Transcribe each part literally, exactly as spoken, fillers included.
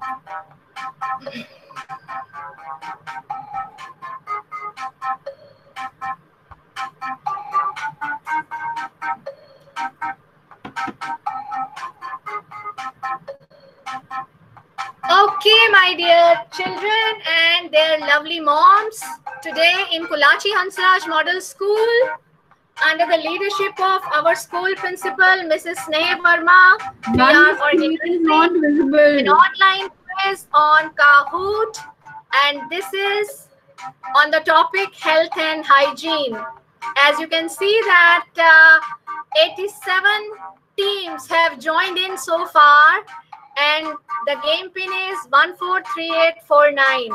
Okay, my dear children and their lovely moms, today in Kulachi Hansraj Model School, under the leadership of our school principal, Missus Sneha Verma, we are organizing an online quiz on Kahoot, and this is on the topic health and hygiene. As you can see that uh, eighty-seven teams have joined in so far, and the game pin is one four three eight four nine.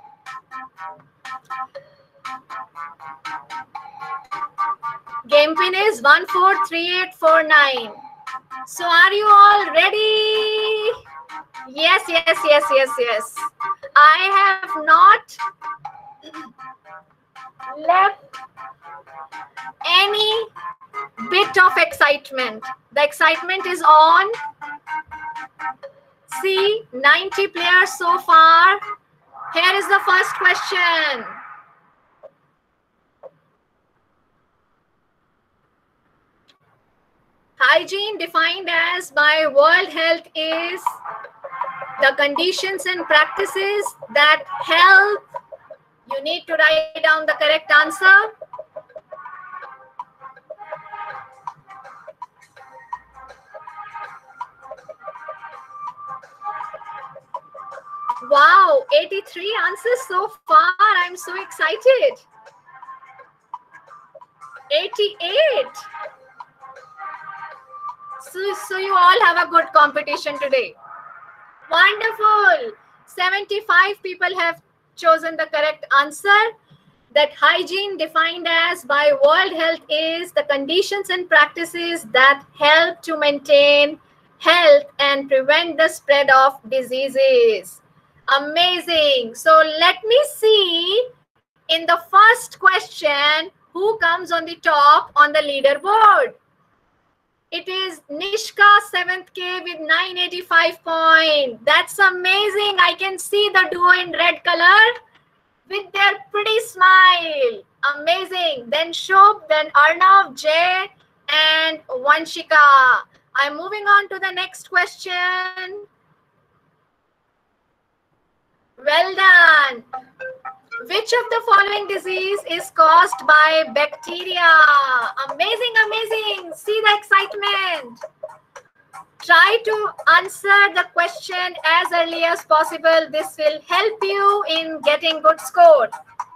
Game pin is one four three eight four nine. So are you all ready? Yes, yes, yes, yes, yes. I have not left any bit of excitement. The excitement is on. See, ninety players so far. Here is the first question. Hygiene defined as by World Health is the conditions and practices that help. You need to write down the correct answer. Wow, eighty-three answers so far. I'm so excited. eighty-eight. So, so you all have a good competition today. Wonderful. seventy-five people have chosen the correct answer. That hygiene defined as by World Health is the conditions and practices that help to maintain health and prevent the spread of diseases. Amazing. So let me see in the first question who comes on the top on the leaderboard. It is Nishka seventh K with nine eighty-five points. That's amazing. I can see the duo in red color with their pretty smile. Amazing. Then Shobh, then Arnav, Jay, and Vanshika. I'm moving on to the next question. Well done. Which of the following disease is caused by bacteria? Amazing, amazing. See the excitement. Try to answer the question as early as possible. This will help you in getting good score.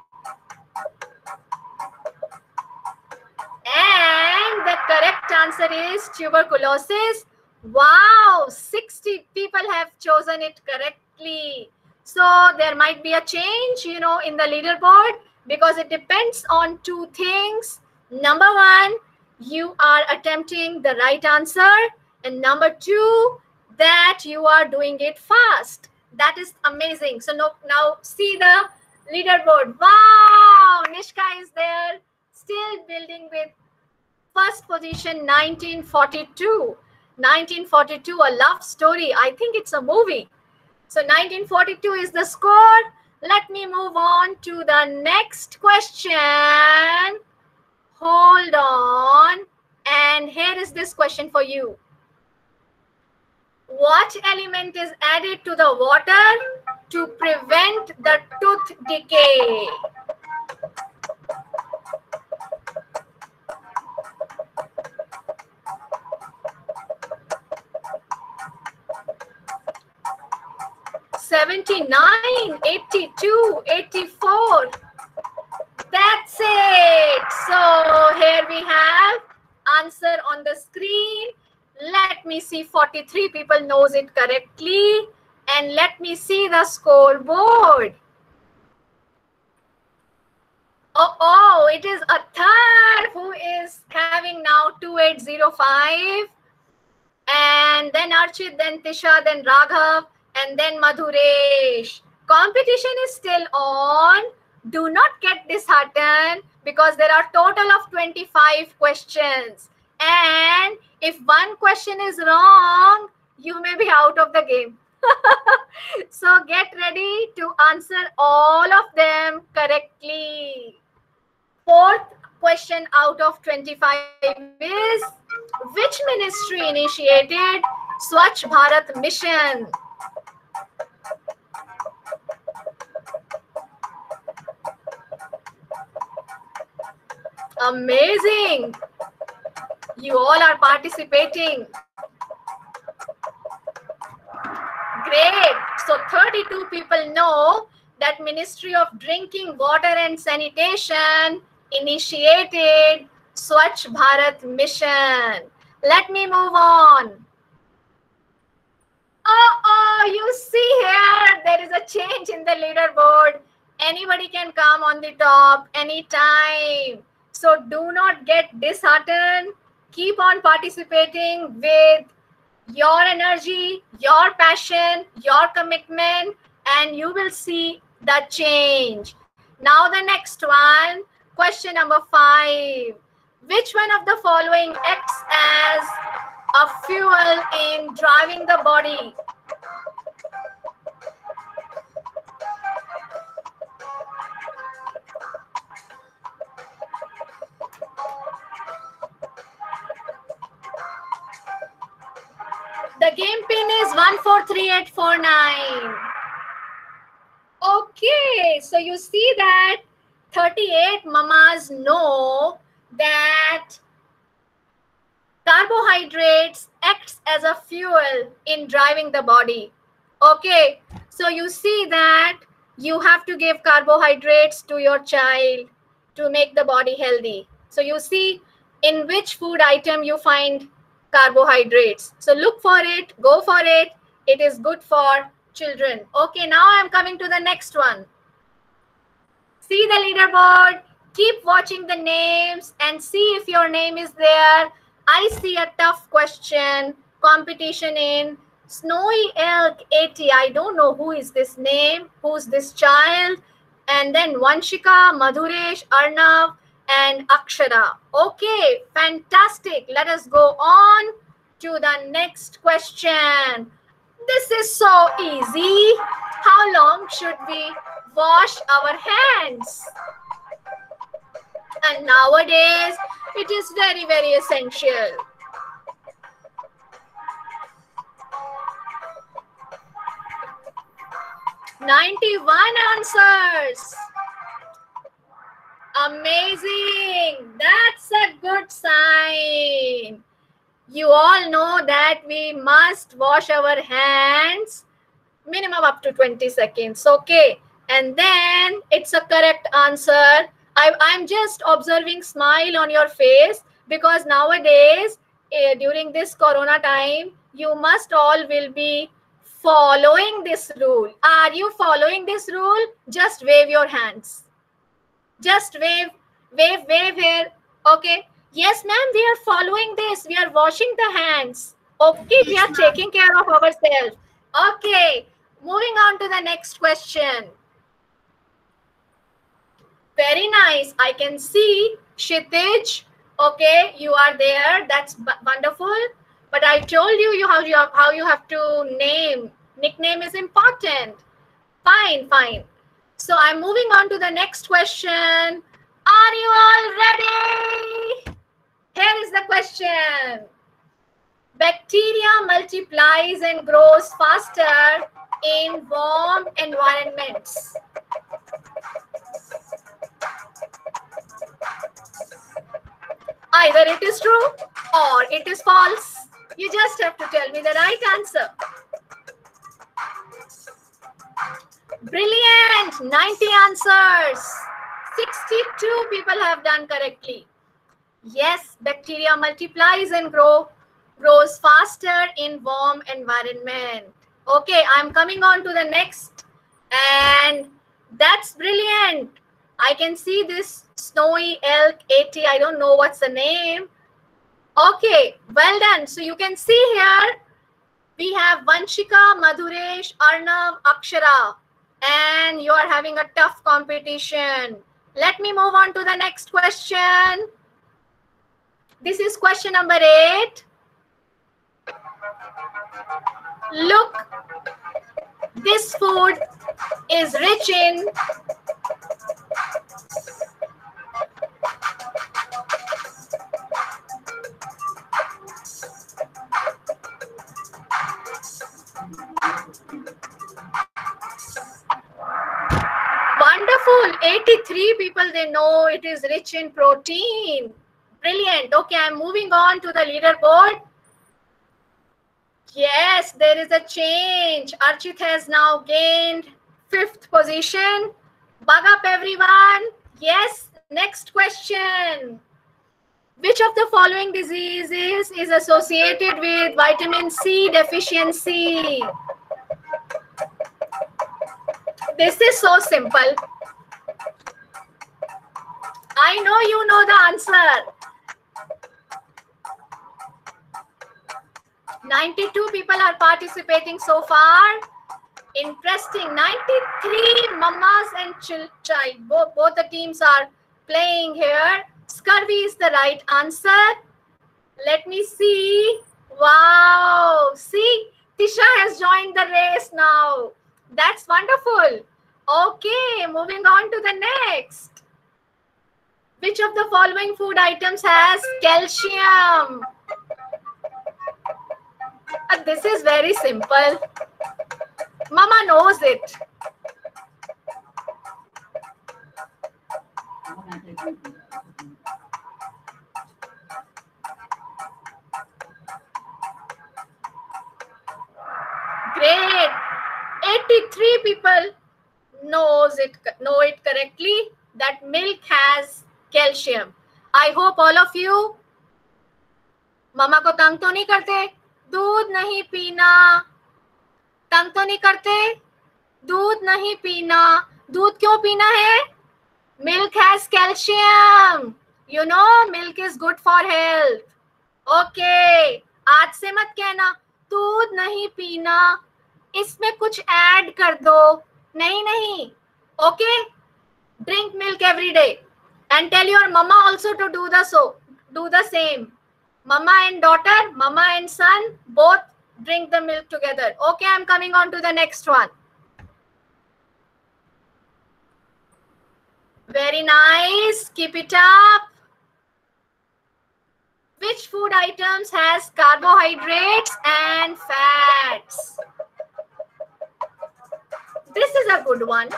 And the correct answer is tuberculosis. Wow, sixty people have chosen it correctly. So there might be a change, you know, in the leaderboard because it depends on two things. Number one, you are attempting the right answer. And number two, that you are doing it fast. That is amazing. So no, now see the leaderboard. Wow, Nishka is there, still building with first position, nineteen forty-two. nineteen forty-two, a love story. I think it's a movie. So nineteen forty-two is the score. Let me move on to the next question. Hold on. And here is this question for you. What element is added to the water to prevent the tooth decay? seventy-nine, eighty-two, eighty-four. That's it. So here we have answer on the screen. Let me see, forty-three people knows it correctly. And let me see the scoreboard. Oh, oh, it is Athar who is having now two eight zero five. And then Archit, then Tisha, then Raghav, and then Madhuresh. Competition is still on. Do not get disheartened because there are total of twenty-five questions. And if one question is wrong, you may be out of the game. So get ready to answer all of them correctly. Fourth question out of twenty-five is, which ministry initiated Swachh Bharat mission? Amazing. You all are participating. Great. So thirty-two people know that Ministry of Drinking Water and Sanitation initiated Swachh Bharat mission. Let me move on. Oh, oh, you see here, there is a change in the leaderboard. Anybody can come on the top anytime. So do not get disheartened. Keep on participating with your energy, your passion, your commitment, and you will see the change. Now the next one, question number five. Which one of the following acts as a fuel in driving the body? The game pin is one four three eight four nine. Okay, so you see that thirty-eight mamas know that carbohydrates acts as a fuel in driving the body. Okay, so you see that you have to give carbohydrates to your child to make the body healthy. So you see in which food item you find carbohydrates. So look for it, go for it. It is good for children. Okay, now I am coming to the next one. See the leaderboard, keep watching the names and see if your name is there. I see a tough question, competition in Snowy Elk eighty. I don't know who is this name, who's this child. And then Vanshika, Madhuresh, Arnav, and Akshara. Okay, fantastic. Let us go on to the next question. This is so easy. How long should we wash our hands? And nowadays, it is very, very essential. ninety-one answers. Amazing. That's a good sign. You all know that we must wash our hands minimum up to twenty seconds. Okay. And then it's a correct answer. I, I'm just observing smile on your face because nowadays, eh, during this Corona time, you must all will be following this rule. Are you following this rule? Just wave your hands. Just wave, wave, wave here. Okay. Yes, ma'am, we are following this. We are washing the hands. Okay, we are taking care of ourselves. Okay. Moving on to the next question. Very nice. I can see Kshitij. Okay, you are there. That's wonderful. But I told you, you how you have, how you have to name. Nickname is important. Fine, fine. So I'm moving on to the next question. Are you all ready? Here is the question. Bacteria multiplies and grows faster in warm environments. Either it is true or it is false. You just have to tell me the right answer. Brilliant! ninety answers. sixty-two people have done correctly. Yes, bacteria multiplies and grow, grows faster in warm environment. Okay, I'm coming on to the next. And that's brilliant. I can see this Snowy Elk eighty. I don't know what's the name. Okay, well done. So you can see here, we have Vanshika, Madhuresh, Arnav, Akshara. And you are having a tough competition. Let me move on to the next question. This is question number eight. Look, This food is rich in wonderful. eighty-three people, they know it is rich in protein. Brilliant. Okay, I'm moving on to the leaderboard. Yes, there is a change. Archit has now gained fifth position. Bug up, everyone. Yes, next question. Which of the following diseases is associated with vitamin C deficiency? This is so simple. I know you know the answer. ninety-two people are participating so far. Interesting. ninety-three mamas and child. Both, both the teams are playing here. Scurvy is the right answer. Let me see. Wow. See, Tisha has joined the race now. That's wonderful. Okay, moving on to the next. Which of the following food items has calcium? Uh, this is very simple. Mama knows it. Great. eighty-three people knows it, know it correctly that milk has calcium. I hope all of you mama को तंग तो नहीं करते, दूध नहीं पीना, तंग तो नहीं करते, दूध नहीं पीना, दूध क्यों पीना है? Milk has calcium. You know, milk is good for health. Okay. आज से मत कहना दूध नहीं पीना, इसमें कुछ ऐड कर दो. नहीं नहीं. Okay. Drink milk every day and tell your mama also to do the so do the same. Mama and daughter, mama and son, both drink the milk together. Okay, I'm coming on to the next one. Very nice. Keep it up. Which food items has carbohydrates and fats? This is a good one.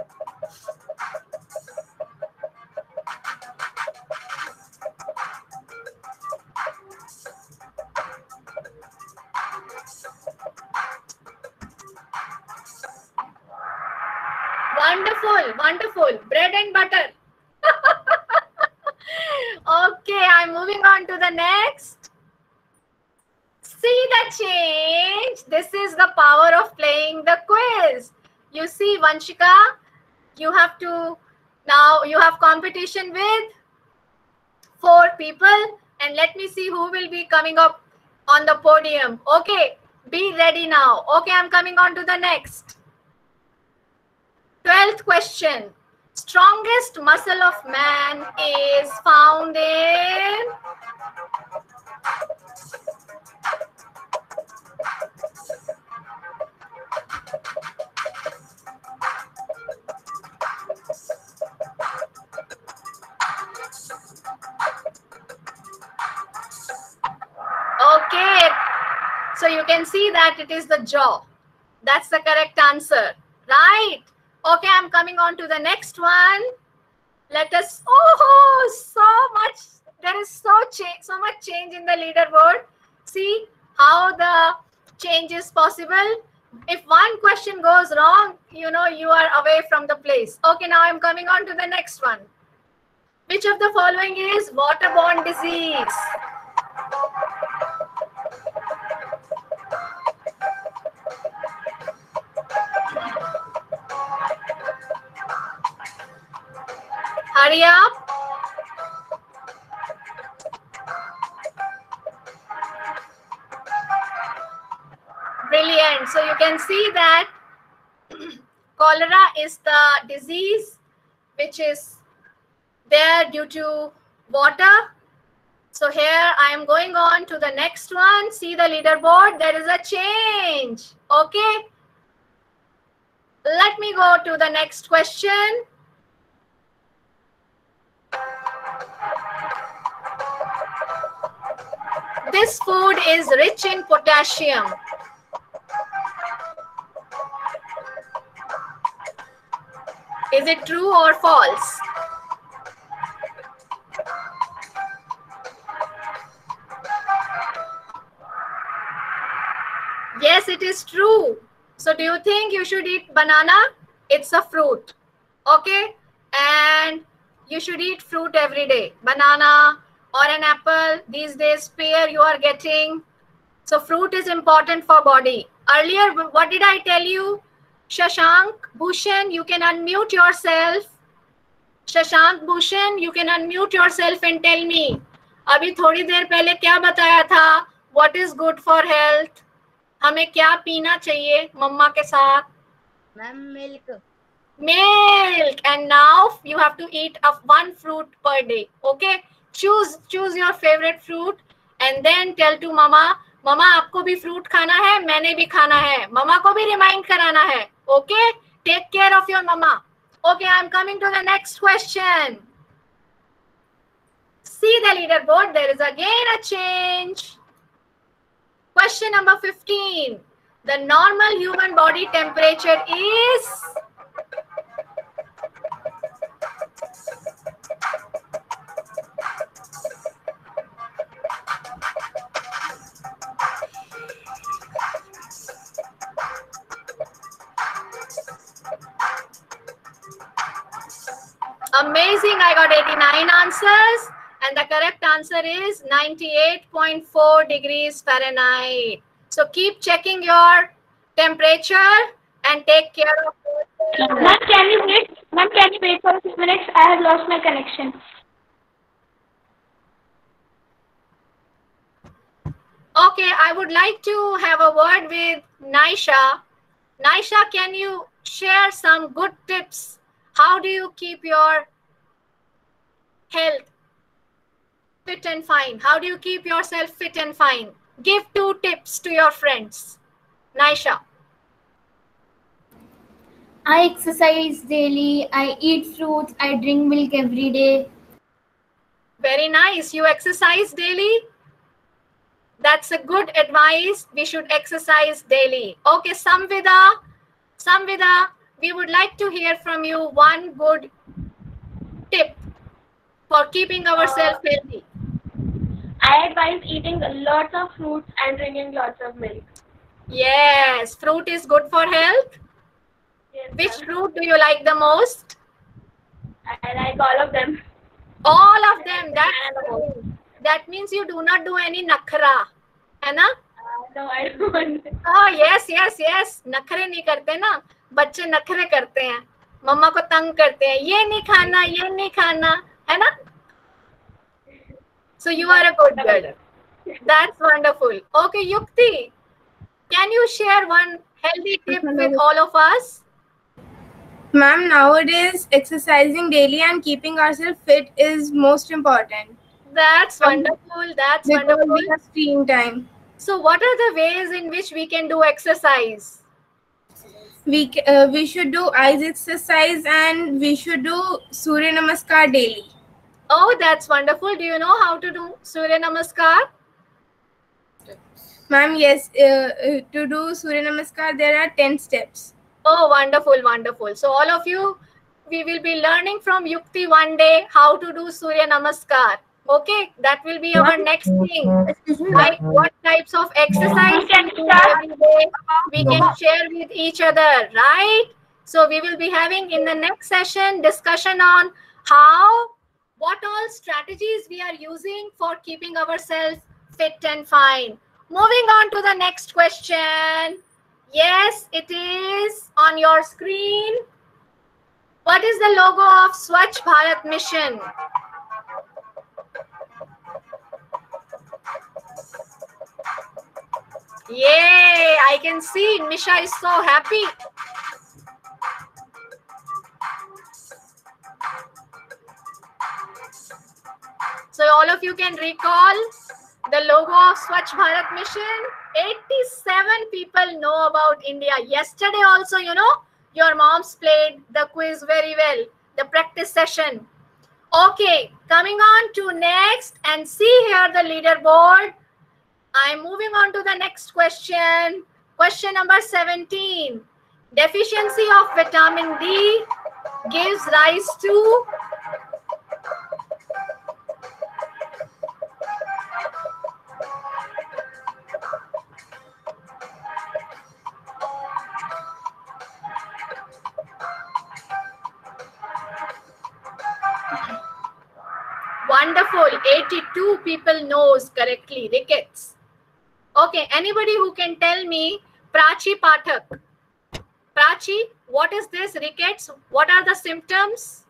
Wonderful, wonderful. Bread and butter. Okay, I'm moving on to the next. See the change. This is the power of playing the quiz. You see, Vanshika, you have to, now you have competition with four people, and let me see who will be coming up on the podium. Okay, be ready now. Okay, I'm coming on to the next. twelfth question. Strongest muscle of man is found in Okay, so you can see that it is the jaw. That's the correct answer, right? Okay, I'm coming on to the next one. Let us, oh, so much, there is so, change, so much change in the leaderboard. See how the change is possible. If one question goes wrong, you know, you are away from the place. Okay, now I'm coming on to the next one. Which of the following is waterborne disease? Hurry up. Brilliant. So you can see that cholera is the disease which is there due to water. So here I am going on to the next one. See the leaderboard. There is a change. Okay. me go to the next question. This food is rich in potassium. Is it true or false? Yes, it is true. So do you think you should eat banana? It's a fruit. Okay? And you should eat fruit every day. Banana or an apple. These days, pear you are getting. So fruit is important for body. Earlier, what did I tell you? Shashank Bhushan, you can unmute yourself. Shashank Bhushan, you can unmute yourself and tell me. अभी थोड़ी देर पहले क्या बताया था? What is good for health? हमें क्या पीना चाहिए मम्मा के साथ? Ma'am milk. Milk. And now you have to eat of one fruit per day. Okay? Choose choose your favorite fruit and then tell to mama. Mama आपको भी fruit खाना है, मैंने भी खाना है, ममा को भी रिमाइंड कराना है. Okay, take care of your mama. Okay, I am coming to the next question. See the leaderboard, there is again a change. Question number fifteen. The normal human body temperature is amazing. I got eighty-nine answers and the correct answer is ninety-eight point four degrees Fahrenheit. So keep checking your temperature and take care of it. Ma'am, can you wait? Ma'am, can you wait for a few minutes? I have lost my connection. Okay, I would like to have a word with Naisha. Naisha, can you share some good tips? How do you keep your health fit and fine? How do you keep yourself fit and fine? Give two tips to your friends. Naisha. I exercise daily. I eat fruits. I drink milk every day. Very nice. You exercise daily? That's a good advice. We should exercise daily. Okay, Samvida. Samvida, we would like to hear from you one good tip for keeping ourselves uh, healthy. I advise eating lots of fruits and drinking lots of milk. Yes, fruit is good for health. Yes, which fruit do you like the most? I like all of them. All of them. That, that means you do not do any nakhra. है ना? Uh, no, I don't. Oh, yes, yes, yes. नखरे नहीं करते ना. बच्चे नखरे करते हैं. मम्मा को तंग करते हैं. ये नहीं खाना, ये नहीं खाना. है ना? So you are a good girl. That's wonderful. Okay, Yukti. Can you share one healthy tip with all of us? Ma'am, nowadays exercising daily and keeping ourselves fit is most important. That's wonderful. That's because wonderful. We have screen time. So what are the ways in which we can do exercise? We uh, we should do eyes exercise and we should do Surya Namaskar daily. Oh, that's wonderful. Do you know how to do Surya Namaskar? Ma'am, yes. Uh, uh, to do Surya Namaskar, there are ten steps. Oh, wonderful, wonderful. So all of you, we will be learning from Yukti one day how to do Surya Namaskar. Okay, that will be our next thing. Like what types of exercise we can do every day, we can share with each other, right? So we will be having in the next session discussion on how, what all strategies we are using for keeping ourselves fit and fine. Moving on to the next question. Yes, it is on your screen. What is the logo of Swachh Bharat Mission? Yay, I can see Misha is so happy. So all of you can recall the logo of Swachh Bharat Mission. eighty-seven people know about India. Yesterday also, you know, Your moms played the quiz very well, the practice session. Okay, coming on to next, and see here the leaderboard. I'm moving on to the next question. Question number seventeen. Deficiency of vitamin D gives rise to wonderful. eighty-two people knows correctly. Rickets. Okay, anybody who can tell me Prachi Pathak. Prachi, what is this rickets? What are the symptoms?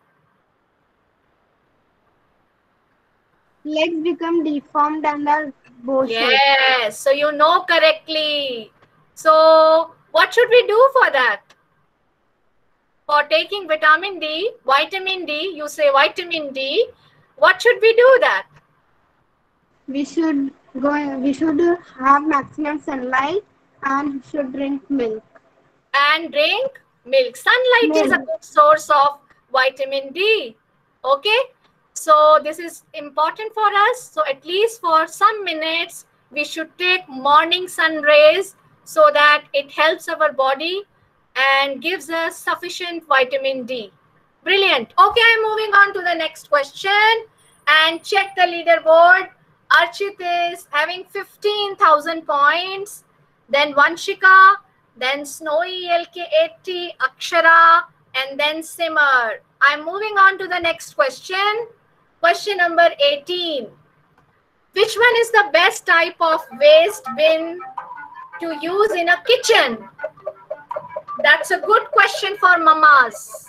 Legs become deformed and are bow shaped. Yes, so you know correctly. So what should we do for that? For taking vitamin D, vitamin D, you say vitamin D, what should we do that? We should go. We should have maximum sunlight and should drink milk. And drink milk. Sunlight Milk. is a good source of vitamin D. Okay, so this is important for us. So at least for some minutes, we should take morning sun rays so that it helps our body and gives us sufficient vitamin D. Brilliant. Okay, I'm moving on to the next question and check the leaderboard. Archit is having fifteen thousand points. Then Vanshika, then Snowy L K eighty, Akshara, and then Simmer. I'm moving on to the next question. Question number eighteen. Which one is the best type of waste bin to use in a kitchen? That's a good question for mamas.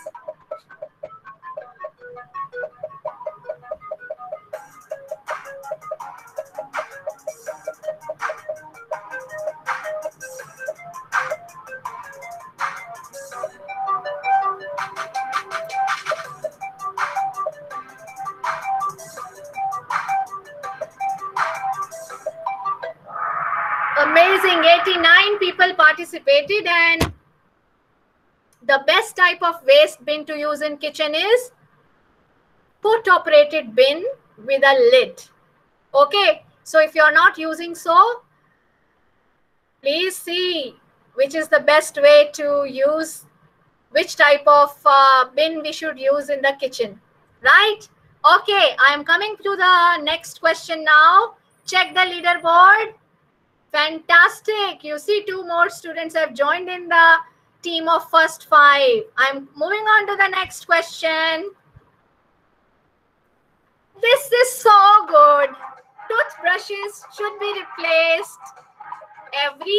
Amazing, eighty-nine people participated, and the best type of waste bin to use in kitchen is put operated bin with a lid. Okay, so if you're not using so, please see which is the best way to use, which type of uh, bin we should use in the kitchen, right? Okay, I'm coming to the next question now. Check the leaderboard. Fantastic. You see two more students have joined in the team of first five. I'm moving on to the next question. This is so good. Toothbrushes should be replaced every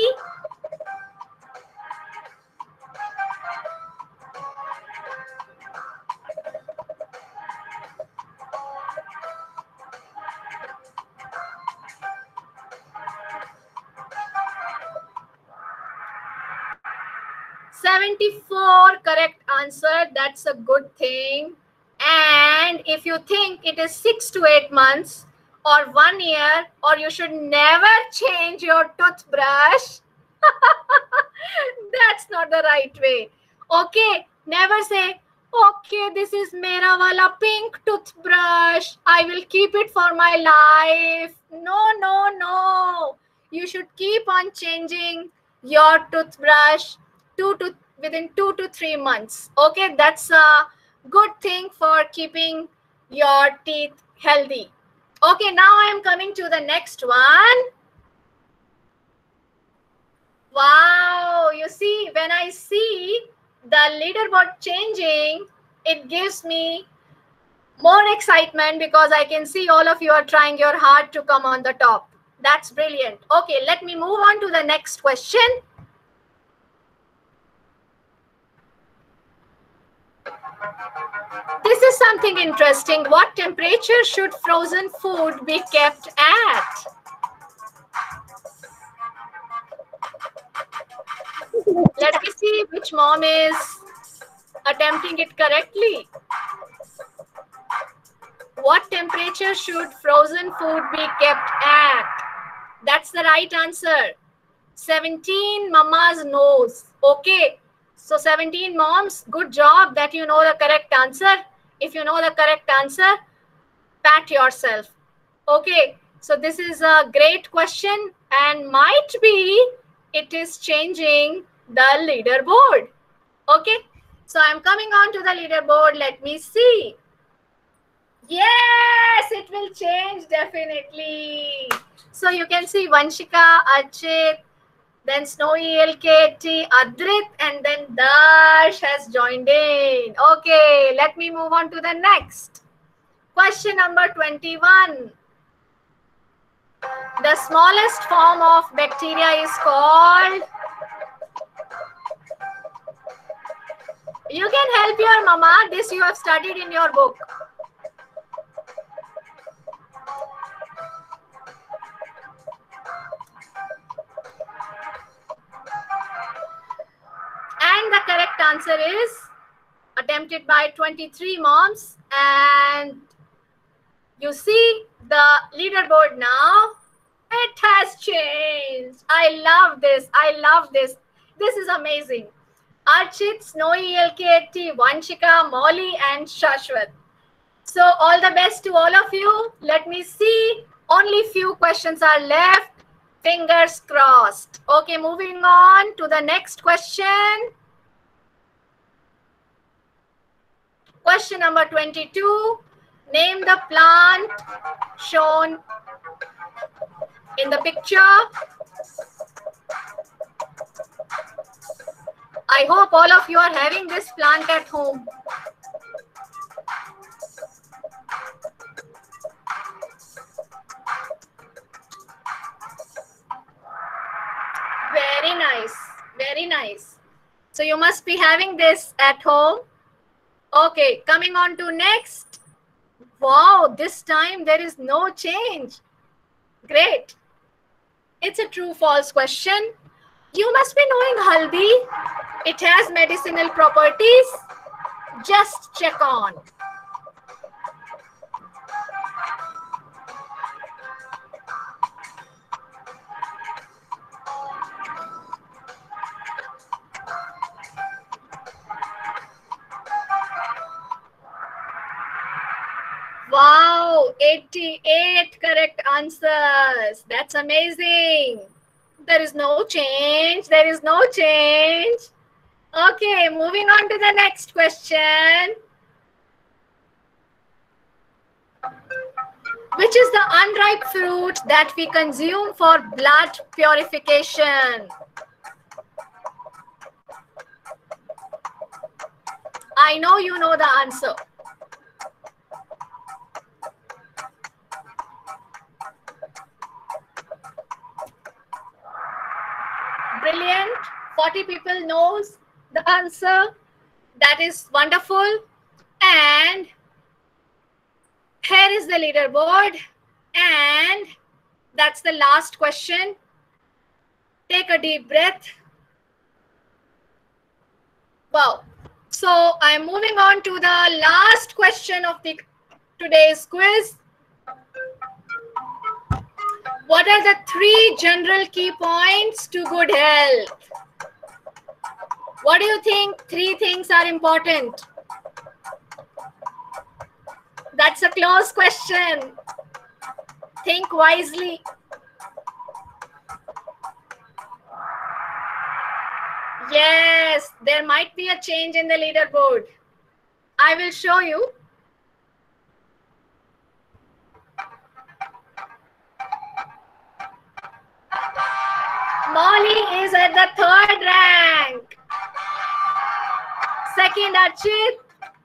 seventy-four correct answer. That's a good thing. And if you think it is six to eight months or one year, or you should never change your toothbrush, that's not the right way. Okay, never say, okay, this is mera wala pink toothbrush, I will keep it for my life. No, no, no. You should keep on changing your toothbrush two to within two to three months. Okay, that's a good thing for keeping your teeth healthy. Okay, now I am coming to the next one. Wow, you see, when I see the leaderboard changing, it gives me more excitement because I can see all of you are trying your hard to come on the top. That's brilliant. Okay, let me move on to the next question. This is something interesting. What temperature should frozen food be kept at? Let me see which mom is attempting it correctly. What temperature should frozen food be kept at? That's the right answer. seventeen mamas knows. Okay. So seventeen moms, good job that you know the correct answer. If you know the correct answer, pat yourself. Okay, so this is a great question and might be it is changing the leaderboard. Okay, so I'm coming on to the leaderboard. Let me see. Yes, it will change definitely. So you can see Vanshika, Archit, then Snowy L K T, Adrit, and then Dash has joined in. Okay, let me move on to the next. Question number twenty-one. The smallest form of bacteria is called... You can help your mama. This you have studied in your book. And the correct answer is attempted by twenty-three moms. And you see the leaderboard now. It has changed. I love this. I love this. This is amazing. Archit, Snowy L K T, Vanshika, Molly, and Shashwat. So all the best to all of you. Let me see. Only few questions are left. Fingers crossed. Okay, moving on to the next question. Question number twenty-two. Name the plant shown in the picture. I hope all of you are having this plant at home. Very nice. Very nice. So you must be having this at home. Okay, coming on to next. Wow, this time there is no change. Great. It's a true-false question. You must be knowing haldi. It has medicinal properties. Just check on. Wow, eighty-eight correct answers. That's amazing. There is no change. There is no change. Okay, moving on to the next question. Which is the unripe fruit that we consume for blood purification? I know you know the answer. Brilliant. forty people knows the answer. That is wonderful. And here is the leaderboard. And that's the last question. Take a deep breath. Wow. So I'm moving on to the last question of the today's quiz. What are the three general key points to good health? What do you think three things are important? That's a close question. Think wisely. Yes, there might be a change in the leaderboard. I will show you. Molly is at the third rank. Second, Archit.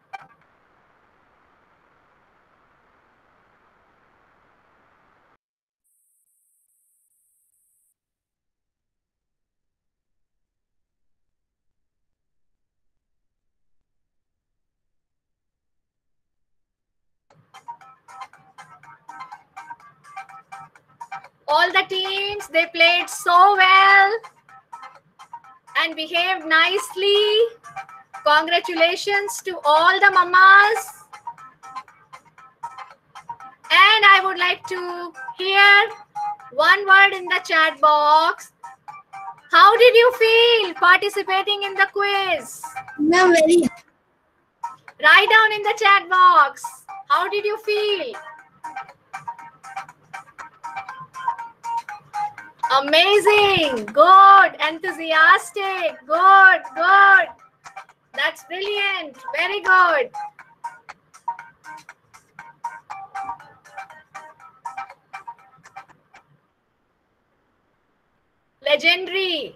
All the teams, they played so well and behaved nicely. Congratulations to all the mamas. And I would like to hear one word in the chat box. How did you feel participating in the quiz? No, very. Write down in the chat box. How did you feel? Amazing. Good. Enthusiastic. Good. Good. That's brilliant. Very good. Legendary.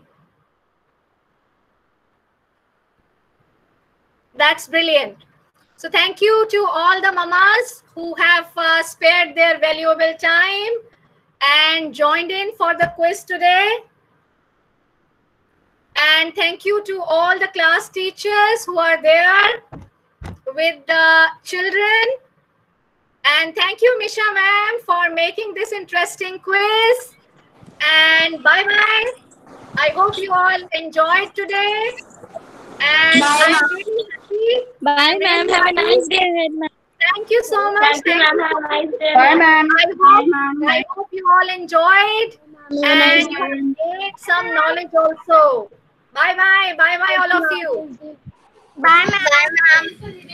That's brilliant. So thank you to all the mamas who have uh, spared their valuable time and joined in for the quiz today. And thank you to all the class teachers who are there with the children. And thank you, Misha ma'am, for making this interesting quiz. And bye-bye. I hope you all enjoyed today. And Bye, I'm ma'am. really happy. Bye, ma'am. Have a nice day ahead, ma'am. Thank you so much. Thank you, ma'am. Have a nice day. Bye, ma'am. I hope, I hope you all enjoyed and you have gained some knowledge also. Bye bye. Bye bye, all of you. Bye, ma'am.